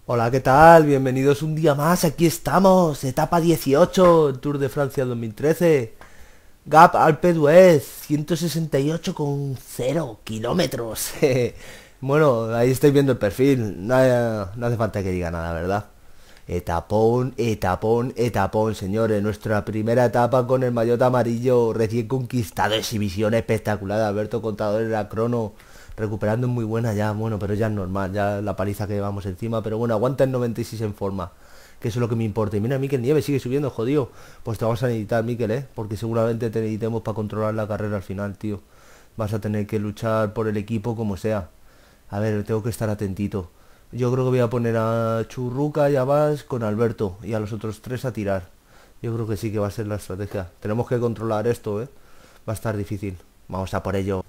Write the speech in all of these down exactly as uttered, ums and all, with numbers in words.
Hola, ¿qué tal? Bienvenidos un día más, aquí estamos, etapa dieciocho, Tour de Francia dos mil trece. Gap Alpe d'Huez, ciento sesenta y ocho coma cero kilómetros. Bueno, ahí estáis viendo el perfil, no, no hace falta que diga nada, ¿verdad? Etapón, etapón, etapón, señores. Nuestra primera etapa con el maillot amarillo recién conquistado. Exhibición espectacular de Alberto Contador en la crono. Recuperando muy buena ya, bueno, pero ya es normal, ya la paliza que llevamos encima. Pero bueno, aguanta el noventa y seis en forma, que eso es lo que me importa. Y mira, Mikel Nieve sigue subiendo, jodido. Pues te vamos a necesitar, Mikel, ¿eh? Porque seguramente te necesitemos para controlar la carrera al final, tío. Vas a tener que luchar por el equipo como sea. A ver, tengo que estar atentito. Yo creo que voy a poner a Churruca y a Vas con Alberto y a los otros tres a tirar. Yo creo que sí que va a ser la estrategia. Tenemos que controlar esto, ¿eh? Va a estar difícil. Vamos a por ello.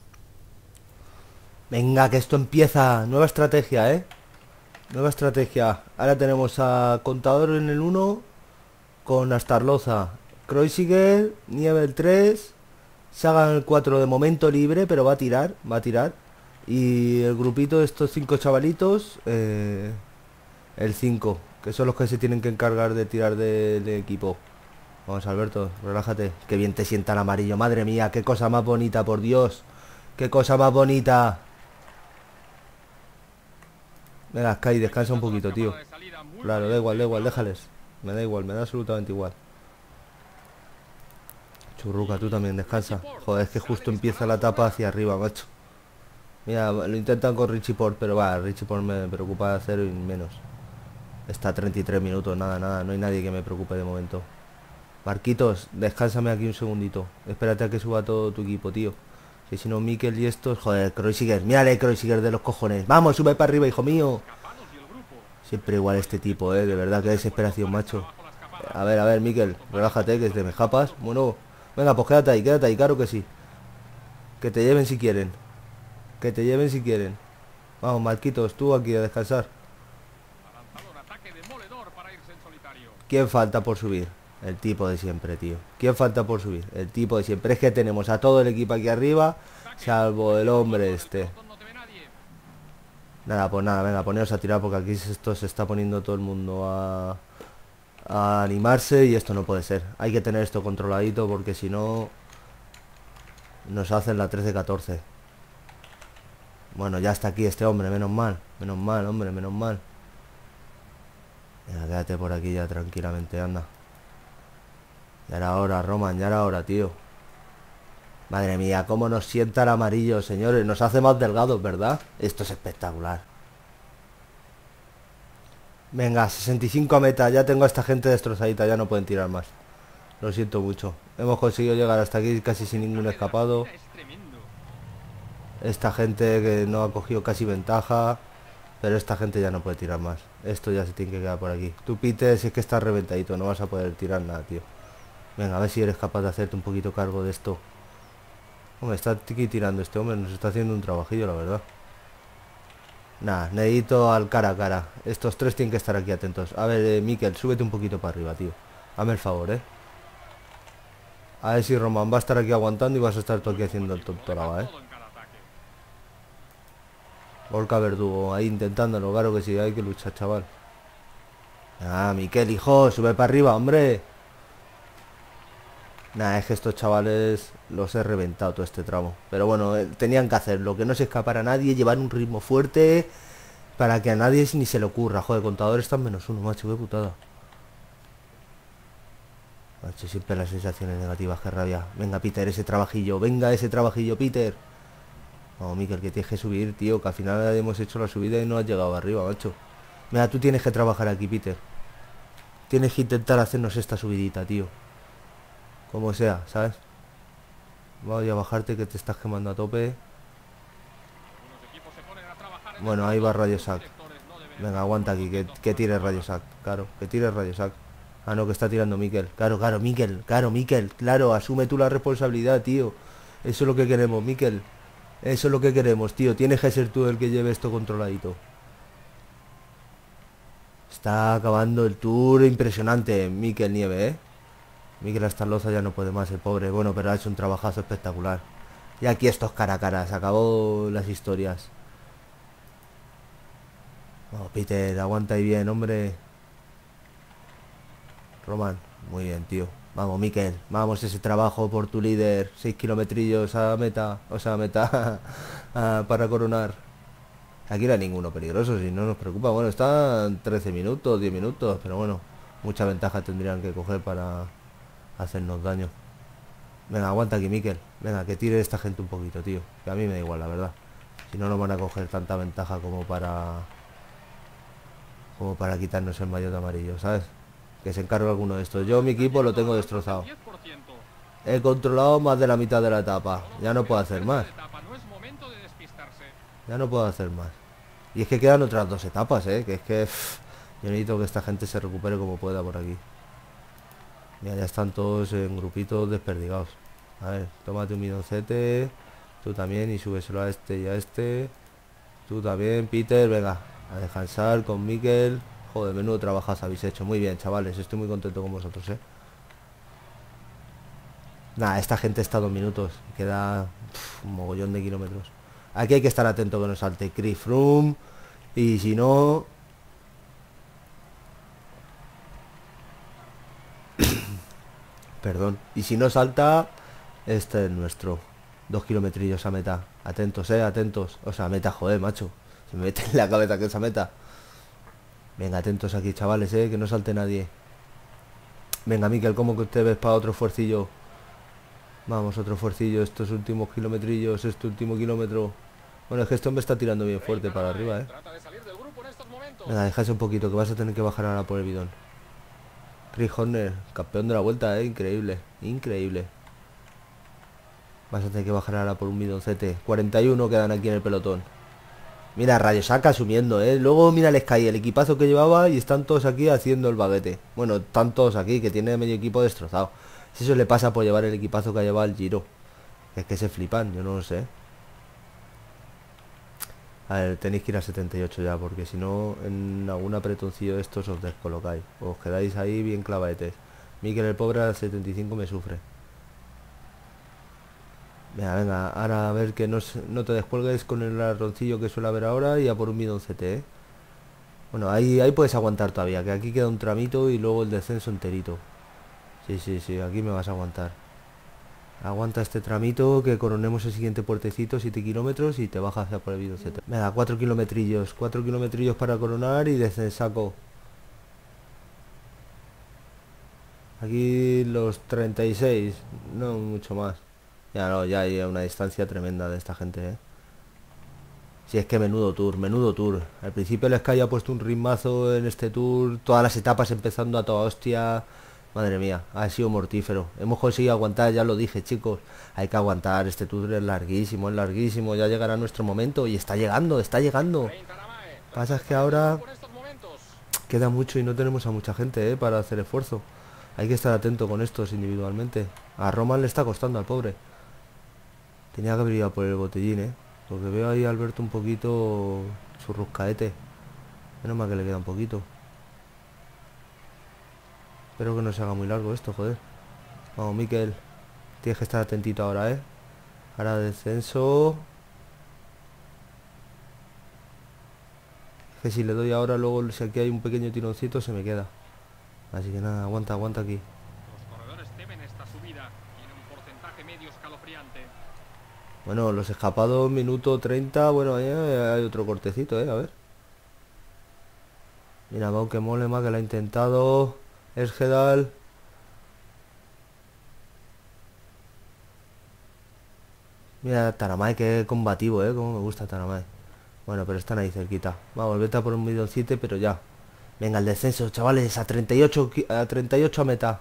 Venga, que esto empieza. Nueva estrategia, ¿eh? Nueva estrategia. Ahora tenemos a Contador en el uno con Astarloza, Kreuziger, Nieve el tres, Sagan el cuatro de momento libre, pero va a tirar, va a tirar. Y el grupito de estos cinco chavalitos, eh, el cinco, que son los que se tienen que encargar de tirar del de equipo. Vamos, Alberto, relájate. Qué bien te sienta el amarillo, madre mía, qué cosa más bonita, por Dios. Qué cosa más bonita. Venga, Sky, descansa un poquito, tío. Claro, da igual, da igual, déjales. Me da igual, me da absolutamente igual. Churruca, tú también, descansa. Joder, es que justo empieza la etapa hacia arriba, macho. Mira, lo intentan con Richie Port, pero va, Richie Port me preocupa cero y menos. Está a treinta y tres minutos, nada, nada, no hay nadie que me preocupe de momento. Marquitos, descánsame aquí un segundito. Espérate a que suba todo tu equipo, tío. Que si no, Mikel y estos... Joder, Kreuziger, mírale, Kreuziger de los cojones. Vamos, sube para arriba, hijo mío. Siempre igual este tipo, eh, de verdad, qué desesperación, macho. A ver, a ver, Mikel, relájate, que te me japas. Bueno, venga, pues quédate ahí, quédate ahí, claro que sí. Que te lleven si quieren. Que te lleven si quieren. Vamos, Marquitos, tú aquí a descansar. ¿Quién falta por subir? El tipo de siempre, tío. ¿Quién falta por subir? El tipo de siempre. Es que tenemos a todo el equipo aquí arriba, salvo el hombre este. Nada, pues nada, venga, poneros a tirar porque aquí esto se está poniendo todo el mundo a, a animarse y esto no puede ser. Hay que tener esto controladito porque si no nos hacen la trece catorce. Bueno, ya está aquí este hombre, menos mal. Menos mal, hombre, menos mal. Venga, quédate por aquí ya tranquilamente, anda. Ya era hora, Roman, ya era hora, tío. Madre mía, cómo nos sienta el amarillo, señores. Nos hace más delgados, ¿verdad? Esto es espectacular. Venga, sesenta y cinco a meta. Ya tengo a esta gente destrozadita, ya no pueden tirar más. Lo siento mucho. Hemos conseguido llegar hasta aquí casi sin ningún escapado. Esta gente que no ha cogido casi ventaja. Pero esta gente ya no puede tirar más. Esto ya se tiene que quedar por aquí. Tú, Peter, si es que estás reventadito, no vas a poder tirar nada, tío. Venga, a ver si eres capaz de hacerte un poquito cargo de esto. Hombre, está aquí tirando este hombre. Nos está haciendo un trabajillo, la verdad. Nada, necesito al cara a cara. Estos tres tienen que estar aquí atentos. A ver, eh, Mikel, súbete un poquito para arriba, tío. Hazme el favor, eh. A ver si Roman va a estar aquí aguantando y vas a estar tú aquí haciendo el tontoraba, eh. Gorka Verdugo, ahí intentándolo, claro que sí, hay que luchar, chaval. Ah, Mikel, hijo, sube para arriba, hombre. Nah, es que estos chavales los he reventado todo este tramo. Pero bueno, eh, tenían que hacerlo, que no se escapara nadie, llevar un ritmo fuerte para que a nadie ni se le ocurra. Joder, contador está en menos uno, macho, qué putada. Macho, siempre las sensaciones negativas, qué rabia. Venga, Peter, ese trabajillo, venga ese trabajillo, Peter. Vamos, Mikel, que tienes que subir, tío, que al final hemos hecho la subida y no has llegado arriba, macho. Mira, tú tienes que trabajar aquí, Peter. Tienes que intentar hacernos esta subidita, tío. Como sea, ¿sabes? Voy a bajarte que te estás quemando a tope. Bueno, ahí va Radio Sack. Venga, aguanta aquí, que, que tire Radio Sack. Claro, que tire Radio Sack. Ah, no, que está tirando Mikel. Claro, claro, Mikel, claro, Mikel. Claro, asume tú la responsabilidad, tío. Eso es lo que queremos, Mikel. Eso es lo que queremos, tío. Tienes que ser tú el que lleve esto controladito. Está acabando el tour impresionante, Mikel Nieve, ¿eh? Mikel Astarloza ya no puede más, el pobre. Bueno, pero ha hecho un trabajazo espectacular. Y aquí estos cara a cara, se acabó las historias. Vamos, Peter, aguanta ahí bien, hombre. Roman, muy bien, tío. Vamos, Mikel, vamos, ese trabajo por tu líder. Seis kilometrillos a meta, o sea, a meta ah, para coronar. Aquí no hay ninguno peligroso, si no nos preocupa. Bueno, están trece minutos, diez minutos, pero bueno, mucha ventaja tendrían que coger para hacernos daño. Venga, aguanta aquí, Mikel. Venga, que tire esta gente un poquito, tío. Que a mí me da igual, la verdad. Si no nos van a coger tanta ventaja como para... Como para quitarnos el maillot amarillo, ¿sabes? Que se encargue alguno de estos. Yo mi equipo lo tengo destrozado. He controlado más de la mitad de la etapa. Ya no puedo hacer más. Ya no puedo hacer más. Y es que quedan otras dos etapas, ¿eh? Que es que... Pff, yo necesito que esta gente se recupere como pueda por aquí. Mira, ya están todos en grupitos desperdigados. A ver, tómate un bidoncete. Tú también y súbeselo a este y a este. Tú también, Peter, venga. A descansar con Mikel. Joder, menudo trabajazo habéis hecho. Muy bien, chavales, estoy muy contento con vosotros, ¿eh? Nada, esta gente está dos minutos. Queda pff, un mogollón de kilómetros. Aquí hay que estar atento que no salte Chris Froome. Y si no... Perdón. Y si no salta... Este es nuestro. Dos kilometrillos a meta. Atentos, eh, atentos. O sea, meta, joder, macho. Se me mete en la cabeza que esa meta. Venga, atentos aquí, chavales, eh, que no salte nadie. Venga, Mikel, ¿cómo que usted ves para otro esfuercillo? Vamos, otro esfuercillo, estos últimos kilometrillos, este último kilómetro. Bueno, es que esto me está tirando bien fuerte para arriba, eh. Venga, déjase un poquito, que vas a tener que bajar ahora por el bidón. Chris Horner, campeón de la vuelta, eh, increíble, increíble. Vas a tener que bajar ahora por un bidoncete. cuarenta y uno quedan aquí en el pelotón. Mira, Radio Saca asumiendo, ¿eh? Luego mira el Sky, el equipazo que llevaba y están todos aquí haciendo el baguete. Bueno, están todos aquí, que tiene medio equipo destrozado. Si eso le pasa por llevar el equipazo que ha llevado el Giro. Es que se flipan, yo no lo sé. A ver, tenéis que ir a setenta y ocho ya, porque si no, en algún apretoncillo de estos os descolocáis. Os quedáis ahí bien clavadetes. Mikel, el pobre, al setenta y cinco me sufre. Venga, venga, ahora a ver que no, no te descuelgues con el arroncillo que suele haber ahora y a por un bidoncete, ¿eh? Bueno, ahí, ahí puedes aguantar todavía, que aquí queda un tramito y luego el descenso enterito. Sí, sí, sí, aquí me vas a aguantar. Aguanta este tramito, que coronemos el siguiente puertecito, siete kilómetros y te bajas hacia por el bidoncete. Venga, cuatro kilometrillos, cuatro kilometrillos para coronar y descensaco. Aquí los treinta y seis, no mucho más. Ya no, ya hay una distancia tremenda de esta gente, ¿eh? Si es que menudo tour, menudo tour. Al principio el Sky ha puesto un ritmazo en este tour, todas las etapas empezando a toda hostia. Madre mía, ha sido mortífero. Hemos conseguido aguantar, ya lo dije, chicos. Hay que aguantar, este tour es larguísimo, es larguísimo. Ya llegará nuestro momento y está llegando, está llegando. Pasa es que ahora queda mucho y no tenemos a mucha gente, ¿eh? Para hacer esfuerzo. Hay que estar atento con estos individualmente. A Roman le está costando al pobre. Tenía que haber ido por el botellín, ¿eh? Porque veo ahí a Alberto un poquito churruscaete. Menos mal que le queda un poquito. Espero que no se haga muy largo esto, joder. Vamos, Mikel. Tienes que estar atentito ahora, ¿eh? Ahora descenso. Es que si le doy ahora, luego si aquí hay un pequeño tironcito, se me queda. Así que nada, aguanta, aguanta aquí. Los corredores temen esta subida. Tiene un porcentaje medio escalofriante. Bueno, los escapados, minuto treinta. Bueno, ahí hay otro cortecito, eh, a ver. Mira, Bauke Mollema que lo ha intentado. Esgedal. Mira, Taramay, que combativo, eh. Como me gusta Taramay. Bueno, pero están ahí cerquita. Vamos, vete a por un bidoncito, pero ya. Venga, el descenso, chavales. A treinta y ocho, a treinta y ocho a meta.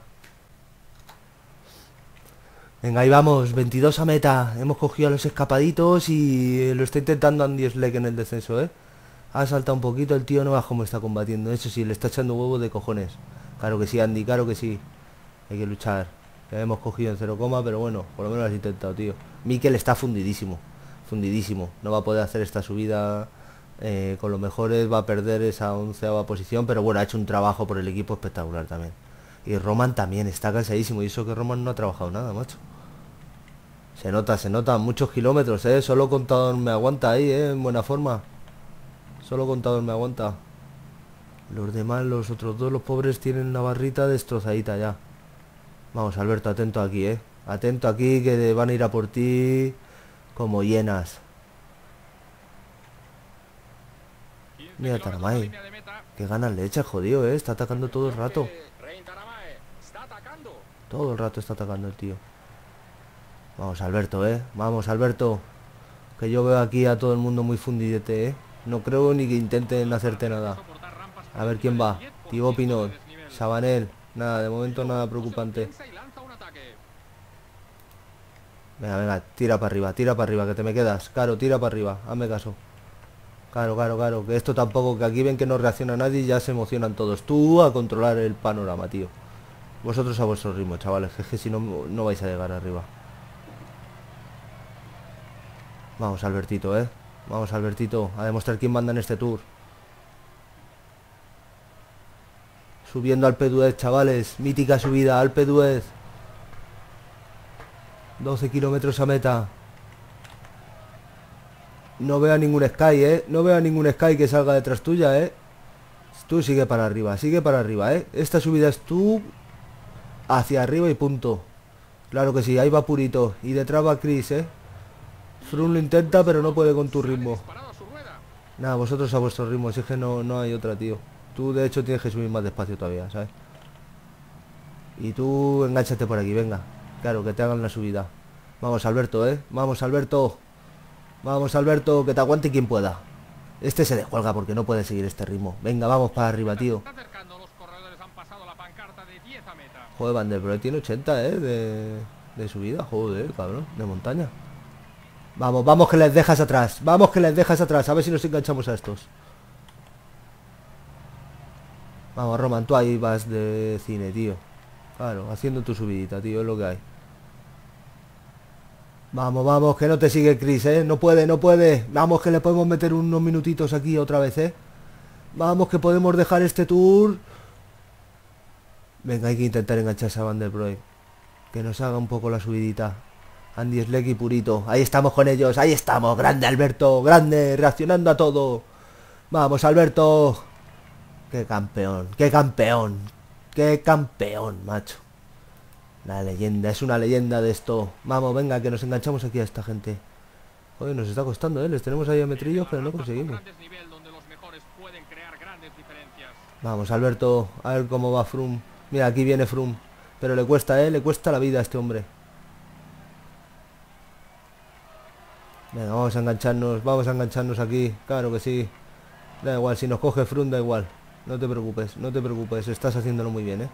Venga, ahí vamos, veintidós a meta. Hemos cogido a los escapaditos y lo está intentando Andy Schleck en el descenso, ¿eh? Ha saltado un poquito, el tío no va cómo está combatiendo. Eso sí, le está echando huevos de cojones. Claro que sí, Andy, claro que sí. Hay que luchar. Le hemos cogido en cero coma, pero bueno, por lo menos lo has intentado, tío. Mikel está fundidísimo. Fundidísimo. No va a poder hacer esta subida eh, con los mejores. Va a perder esa onceava posición, pero bueno, ha hecho un trabajo por el equipo espectacular también. Y Roman también está cansadísimo. Y eso que Roman no ha trabajado nada, macho. Se nota, se nota, muchos kilómetros, eh. Solo Contador me aguanta ahí, eh, en buena forma. Solo Contador me aguanta. Los demás, los otros dos, los pobres, tienen una barrita destrozadita ya. Vamos, Alberto, atento aquí, eh. Atento aquí, que van a ir a por ti como hienas. Mira, Taramay. Qué ganas le echa, jodido, eh. Está atacando todo el rato. Todo el rato está atacando el tío. Vamos, Alberto, eh. Vamos, Alberto. Que yo veo aquí a todo el mundo muy fundidete, eh. No creo ni que intenten hacerte nada. A ver quién va. Thibaut Pinot, Chabanel. Nada, de momento nada preocupante. Venga, venga, tira para arriba, tira para arriba, que te me quedas. Caro, tira para arriba, hazme caso. Claro, claro, claro, que esto tampoco, que aquí ven que no reacciona nadie y ya se emocionan todos. Tú a controlar el panorama, tío. Vosotros a vuestro ritmo, chavales, que es que si no, no vais a llegar arriba. Vamos, Albertito, eh. Vamos, Albertito, a demostrar quién manda en este tour. Subiendo al Alpe d'Huez, chavales. Mítica subida, Alpe d'Huez. doce kilómetros a meta. No veo a ningún Sky, eh. No veo a ningún Sky que salga detrás tuya, eh. Tú sigue para arriba, sigue para arriba, eh. Esta subida es tú hacia arriba y punto. Claro que sí, ahí va Purito. Y detrás va Chris, eh. Froome lo intenta, pero no puede con tu ritmo. Nada, vosotros a vuestro ritmo. Si es que no, no hay otra, tío. Tú, de hecho, tienes que subir más despacio todavía, ¿sabes? Y tú, engánchate por aquí, venga. Claro, que te hagan la subida. Vamos, Alberto, ¿eh? Vamos, Alberto. Vamos, Alberto, que te aguante quien pueda. Este se descuelga porque no puede seguir este ritmo. Venga, vamos para arriba, tío. Joder, Van der Broek tiene ochenta, ¿eh? De, de subida, joder, cabrón, de montaña. Vamos, vamos que les dejas atrás. Vamos que les dejas atrás. A ver si nos enganchamos a estos. Vamos, Roman, tú ahí vas de cine, tío. Claro, haciendo tu subidita, tío, es lo que hay. Vamos, vamos, que no te sigue Chris, ¿eh? No puede, no puede. Vamos, que le podemos meter unos minutitos aquí otra vez, ¿eh? Vamos, que podemos dejar este tour. Venga, hay que intentar engancharse a Van der Broek. Que nos haga un poco la subidita. Andy Schleck y Purito. Ahí estamos con ellos, ahí estamos. Grande, Alberto, grande, reaccionando a todo. Vamos, Alberto. Qué campeón, qué campeón. Qué campeón, macho. La leyenda, es una leyenda de esto. Vamos, venga, que nos enganchamos aquí a esta gente. Joder, nos está costando, ¿eh? Les tenemos ahí a metrillos, pero no conseguimos. Vamos, Alberto, a ver cómo va Froome. Mira, aquí viene Froome. Pero le cuesta, ¿eh? Le cuesta la vida a este hombre. Venga, vamos a engancharnos, vamos a engancharnos aquí. Claro que sí. Da igual, si nos coge Froome, da igual. No te preocupes, no te preocupes. Estás haciéndolo muy bien, ¿eh?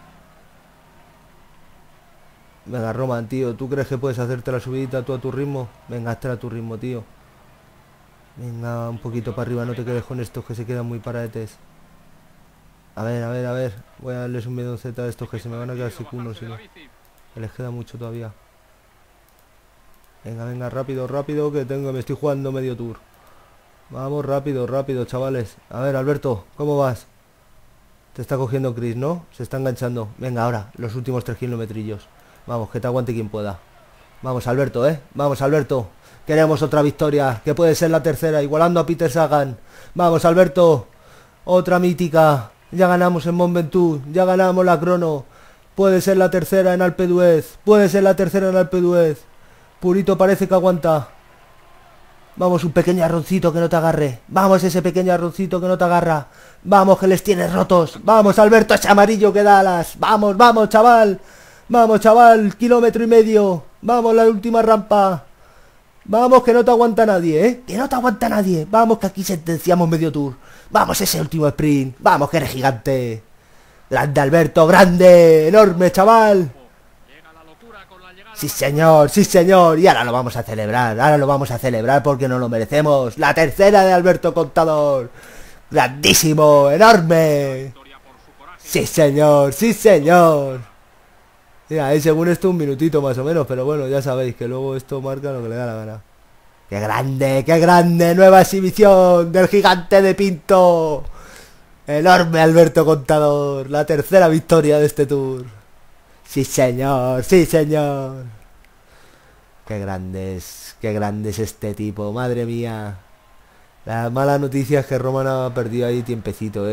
Venga, Roman, tío, ¿tú crees que puedes hacerte la subidita tú a tu ritmo? Venga, hazte a tu ritmo, tío. Venga, un poquito para arriba, no te quedes con estos que se quedan muy paradetes. A ver, a ver, a ver. Voy a darles un medonceta a estos que se me van a quedar secunos, si no. Que les queda mucho todavía. Venga, venga, rápido, rápido, que tengo, me estoy jugando medio tour. Vamos, rápido, rápido, chavales. A ver, Alberto, ¿cómo vas? Te está cogiendo Chris, ¿no? Se está enganchando. Venga, ahora, los últimos tres kilometrillos. Vamos, que te aguante quien pueda. Vamos, Alberto, ¿eh? Vamos, Alberto. Queremos otra victoria, que puede ser la tercera, igualando a Peter Sagan. Vamos, Alberto. Otra mítica. Ya ganamos en Mont Ventoux, ya ganamos la crono. Puede ser la tercera en Alpe d'Huez. Puede ser la tercera en Alpe d'Huez. Purito parece que aguanta. Vamos, un pequeño arroncito que no te agarre. Vamos, ese pequeño arroncito que no te agarra. Vamos, que les tienes rotos. Vamos, Alberto, ese amarillo que da alas. Vamos, vamos, chaval. Vamos, chaval, kilómetro y medio. Vamos, la última rampa. Vamos, que no te aguanta nadie, ¿eh? Que no te aguanta nadie. Vamos, que aquí sentenciamos medio tour. Vamos, ese último sprint. Vamos, que eres gigante. Grande, Alberto, grande. Enorme, chaval. Sí, señor, sí, señor. Y ahora lo vamos a celebrar. Ahora lo vamos a celebrar porque nos lo merecemos. La tercera de Alberto Contador. Grandísimo, enorme. Sí, señor, sí, señor. Mira, ahí según esto un minutito más o menos, pero bueno, ya sabéis que luego esto marca lo que le da la gana. ¡Qué grande, qué grande! Nueva exhibición del gigante de Pinto. Enorme Alberto Contador. La tercera victoria de este tour. Sí, señor, sí, señor. Qué grande es, qué grande es este tipo, madre mía. La mala noticia es que Roman ha perdido ahí tiempecito, eh.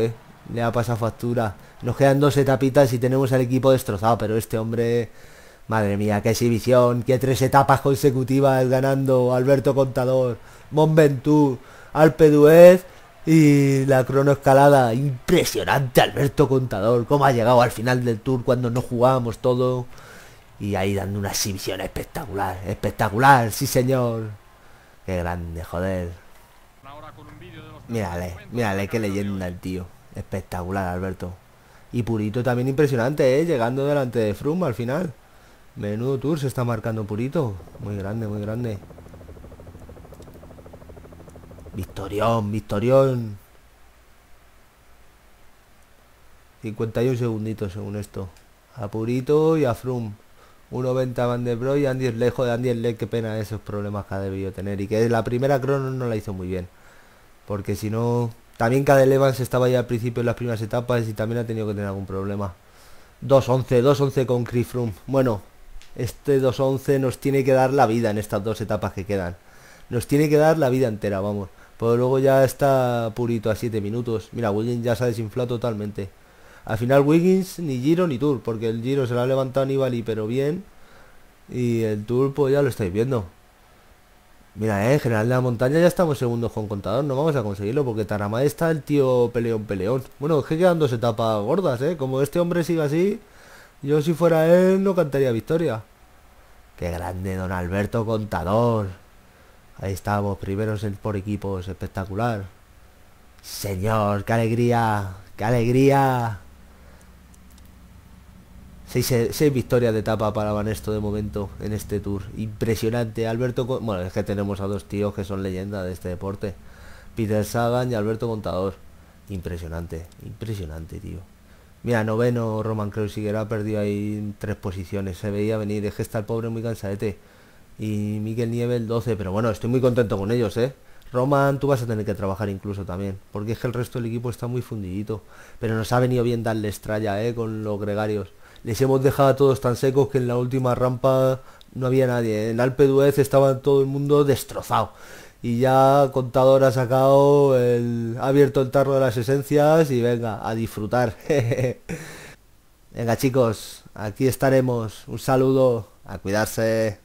Le ha pasado factura. Nos quedan dos etapitas y tenemos al equipo destrozado. Pero este hombre... Madre mía, qué exhibición. Qué tres etapas consecutivas ganando. Alberto Contador, Mont Ventoux, Alpe d'Huez y la cronoescalada. Impresionante Alberto Contador. Cómo ha llegado al final del Tour cuando no jugábamos todo. Y ahí dando una exhibición espectacular. Espectacular, sí señor. Qué grande, joder. Mírale, mírale qué leyenda el tío. Espectacular Alberto. Y Purito también impresionante, ¿eh? Llegando delante de Froome al final. Menudo Tour se está marcando Purito. Muy grande, muy grande. Victorión, victorión. cincuenta y un segunditos según esto. A Purito y a Froome. uno noventa Van der Broek y Andy Schleck. De Andy Schleck, qué pena esos problemas que ha debido tener. Y que la primera crono no la hizo muy bien. Porque si no... También Cadel Evans estaba ya al principio en las primeras etapas y también ha tenido que tener algún problema. dos once, dos once con Chris Froome. Bueno, este dos once nos tiene que dar la vida en estas dos etapas que quedan. Nos tiene que dar la vida entera, vamos. Pero luego ya está Purito a siete minutos. Mira, Wiggins ya se ha desinflado totalmente. Al final Wiggins ni Giro ni Tour, porque el Giro se lo ha levantado Nibali, pero bien. Y el Tour pues ya lo estáis viendo. Mira, eh, en general de la montaña ya estamos segundos con Contador. No vamos a conseguirlo porque Taramay está el tío peleón peleón. Bueno, es que quedan dos etapas gordas, eh. Como este hombre siga así, yo si fuera él no cantaría victoria. Qué grande don Alberto Contador. Ahí estamos, primeros en, por equipos, espectacular. Señor, qué alegría, qué alegría. Seis, seis victorias de etapa para Banesto de momento en este Tour. Impresionante. Alberto... Bueno, es que tenemos a dos tíos que son leyendas de este deporte. Peter Sagan y Alberto Contador. Impresionante. Impresionante, tío. Mira, noveno Roman Kreuziger ha perdido ahí tres posiciones. Se veía venir. Es que está el pobre muy cansadete. Y Miguel Niebel doce. Pero bueno, estoy muy contento con ellos, ¿eh? Roman, tú vas a tener que trabajar incluso también. Porque es que el resto del equipo está muy fundidito. Pero nos ha venido bien darle estrella, ¿eh? Con los gregarios. Les hemos dejado a todos tan secos que en la última rampa no había nadie. En Alpe d'Huez estaba todo el mundo destrozado. Y ya Contador ha sacado el... ha abierto el tarro de las esencias y venga, a disfrutar. Venga chicos, aquí estaremos. Un saludo, a cuidarse.